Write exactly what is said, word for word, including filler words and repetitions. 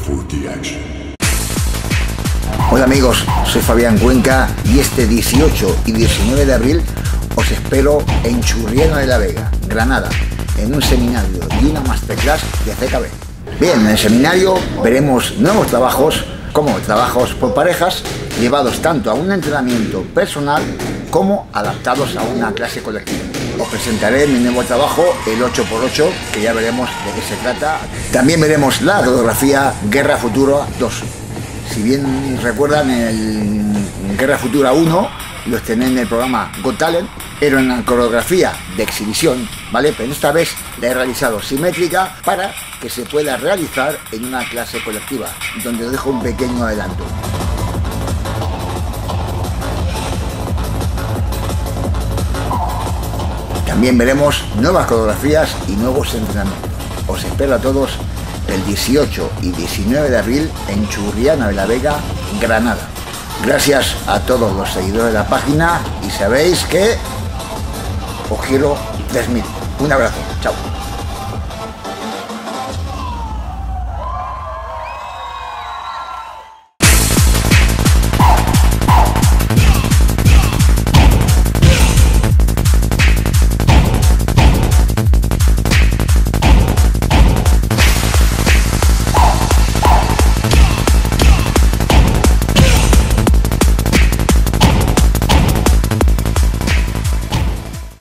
for the action. Hola amigos, soy Fabián Cuenca y este dieciocho y diecinueve de abril os espero en Churriana de la Vega, Granada, en un seminario y una masterclass de C K B. Bien, en el seminario veremos nuevos trabajos, como trabajos por parejas, llevados tanto a un entrenamiento personal como adaptados a una clase colectiva. Os presentaré mi nuevo trabajo, el ocho por ocho, que ya veremos de qué se trata. También veremos la coreografía Guerra Futura dos. Si bien recuerdan, en el Guerra Futura uno lo estrené en el programa Got Talent, pero en la coreografía de exhibición, ¿vale? Pero esta vez la he realizado simétrica para que se pueda realizar en una clase colectiva, donde os dejo un pequeño adelanto. También veremos nuevas coreografías y nuevos entrenamientos. Os espero a todos el dieciocho y diecinueve de abril en Churriana de la Vega, Granada. Gracias a todos los seguidores de la página y sabéis que os quiero tres mil. Un abrazo. Chao.